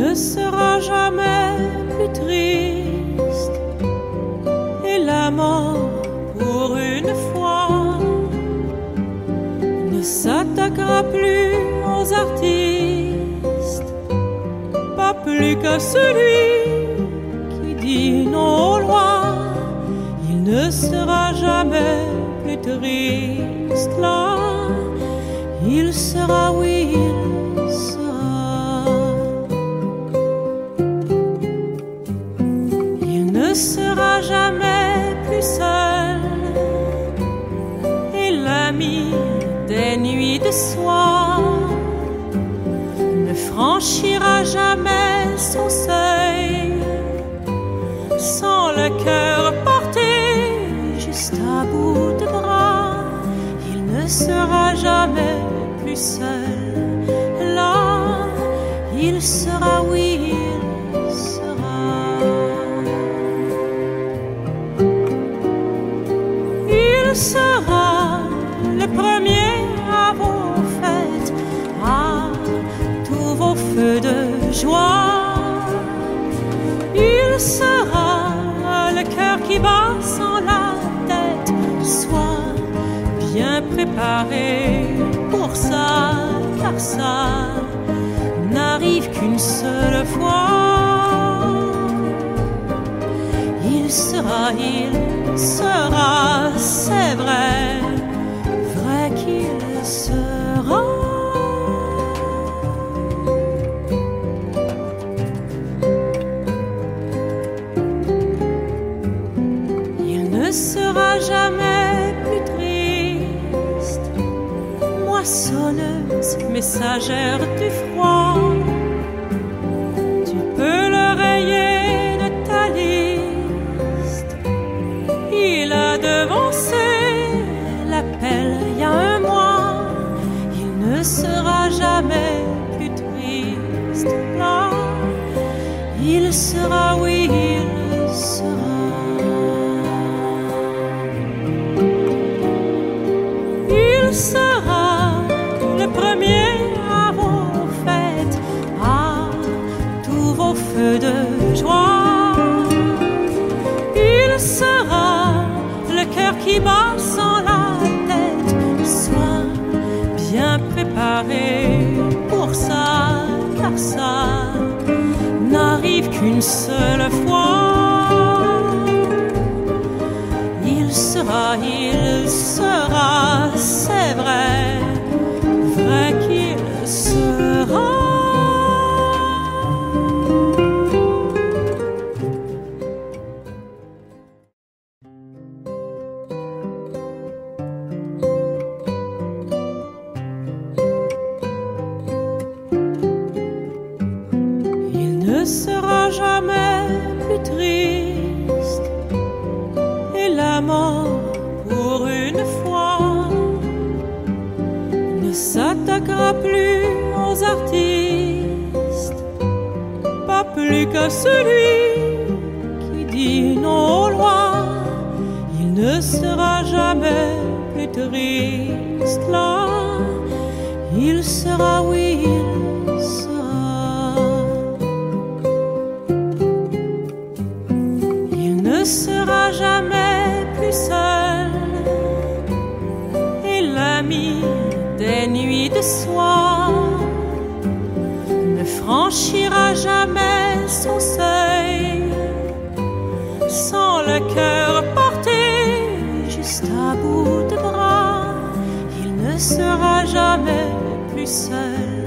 ne sera jamais plus triste, et la mort, pour une fois, ne s'attaquera plus aux artistes, pas plus que celui qui dit non aux lois. Il ne sera jamais plus triste là, il sera, oui, il sera. Il ne sera jamais plus seul, et l'ami des nuits de soir ne franchira jamais son seuil sans le cœur porté juste à bout de bras. Il ne sera jamais plus seul là, il sera, oui, il sera. Il sera le premier à vos fêtes, à tous vos feux de joie. Il sera le cœur qui bat sans la tête. Sois bien préparé pour ça, car ça n'arrive qu'une seule fois. Il sera, c'est vrai, vrai qu'il sera. Il ne sera jamais plus triste, moissonneuse, messagère du froid. Tu peux le rayer de ta liste. Il a devancé l'appel il y a un mois. Il ne sera jamais plus triste là, il sera, oui, il sera. Il sera le premier à vos fêtes, à tous vos feux de joie. Il sera le cœur qui bat sans la tête. Sois bien préparé pour ça, car ça n'arrive qu'une seule fois. Il sera, c'est vrai, vrai qu'il sera. Il ne sera jamais plus triste, et la mort, pour une fois, ne s'attaquera plus aux artistes, pas plus que celui qui dit non aux lois. Il ne sera jamais plus triste là, il sera, oui, il sera. Il ne sera jamais plus seul, et l'ami des nuits de soir ne franchira jamais son seuil sans le cœur porté juste à bout de bras. Il ne sera jamais plus seul